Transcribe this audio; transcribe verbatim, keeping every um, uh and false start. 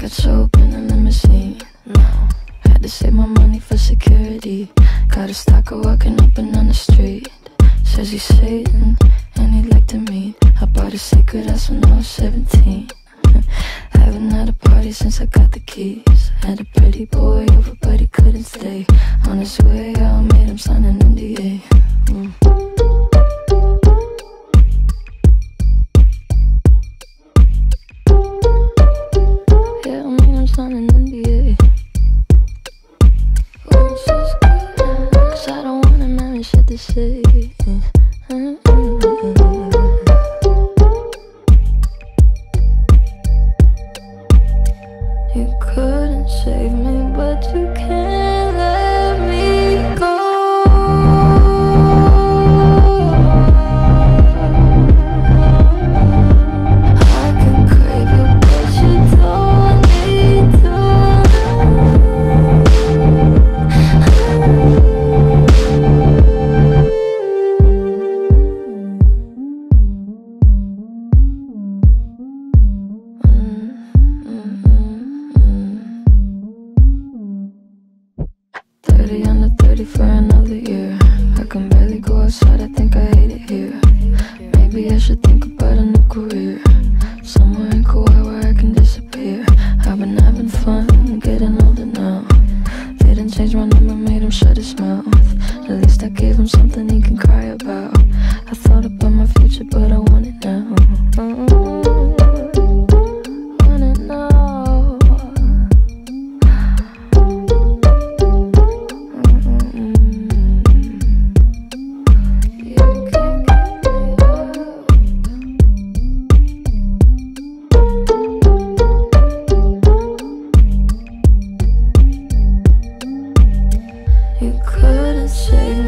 got soap in a limousine. No, had to save my money for security. Got a stalker walking up and down the street. Says he's Satan and he'd like to meet. I bought a secret house when I was seventeen. Haven't had a party since I got the keys. Had a pretty boy over but he couldn't stay. On his way out, made him sign an N D A. mm. Yeah, I made him sign an N D A. Oh, it's just good, cause I don't want him having shit to say. You couldn't save me, but you can't let me go. I can crave you, but you don't need to. thirty under thirty for another year. I can barely go outside, I think I hate it here. Maybe I should think about a new career, somewhere in Kauai where I can disappear. I've been having fun, getting older now. Didn't change my number, made him shut his mouth. At least I gave him something he can cry about. I thought about my future, but I want it now. Oh, want it now. You couldn't save me.